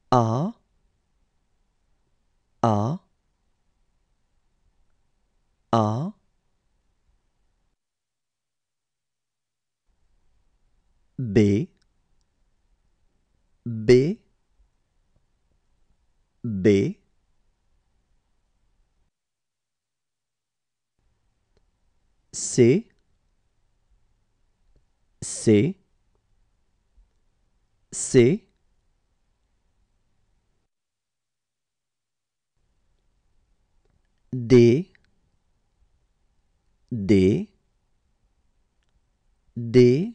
A, A, A, B, B, B, C, C, C, D, D, D,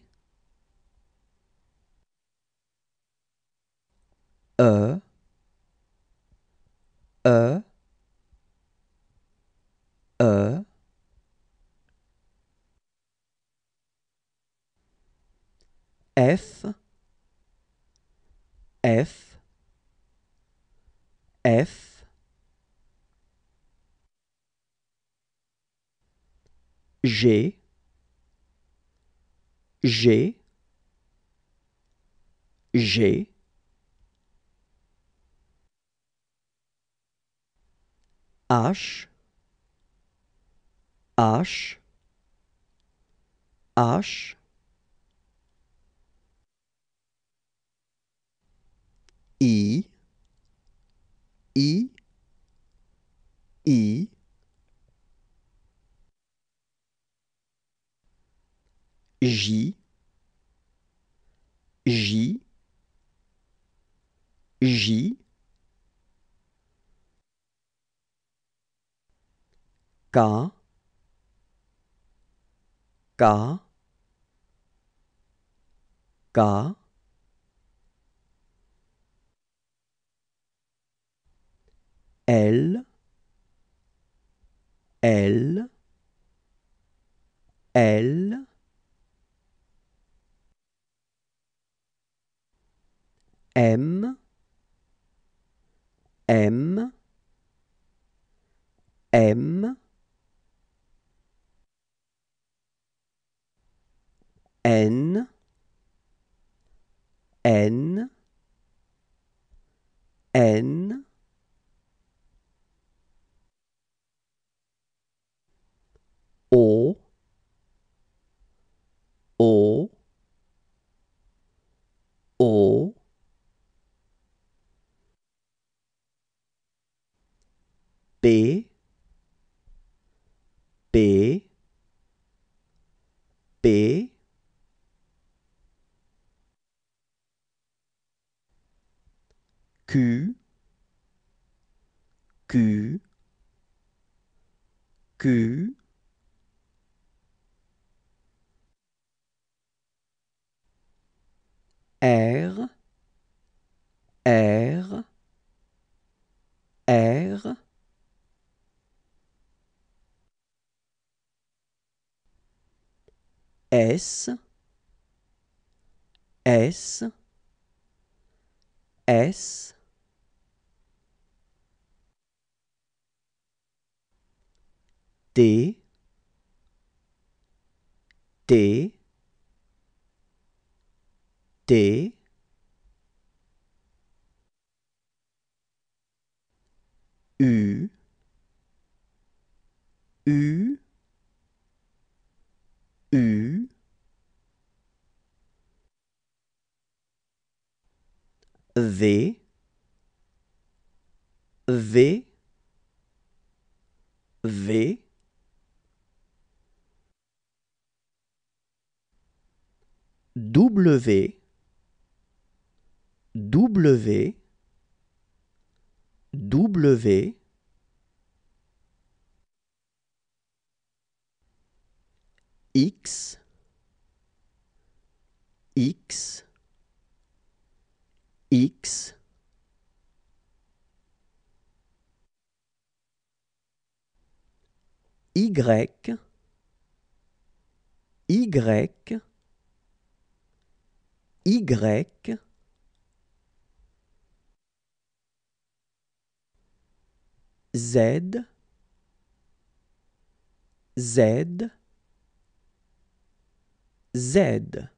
E, E, E, F, F, F, G, G, G, H, H, H, I, I, I, J, J, J, K, K, K, L, L, L, M, M, M, N, N, N, O, O, O, P, P, P, Q, Q, Q, R, R, R, S, S, S, T, T, T, U, U, U, V, V, V, W, W, W, X, X, X, Y, Y, Y, Z, Z, Z.